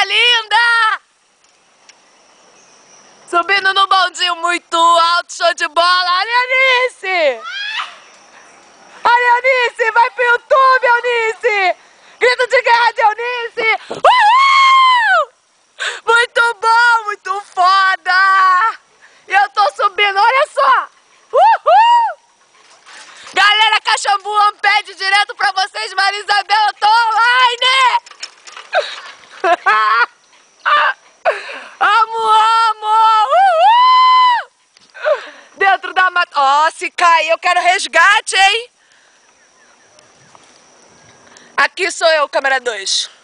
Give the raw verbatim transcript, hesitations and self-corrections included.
coisa linda! Subindo no bondinho muito alto, show de bola. Olha a Eunice! Olha a Eunice! Vai pro YouTube, Eunice! Grito de guerra de Eunice! Uhul! Muito bom, muito foda! E eu tô subindo, olha só! Uhul! Galera, Caxambu Ampede direto pra vocês, Maria Isabel, eu tô online! Amo, amo! Uhul! Dentro da mata. Ó, oh, se cair, eu quero resgate, hein? Aqui sou eu, câmera dois.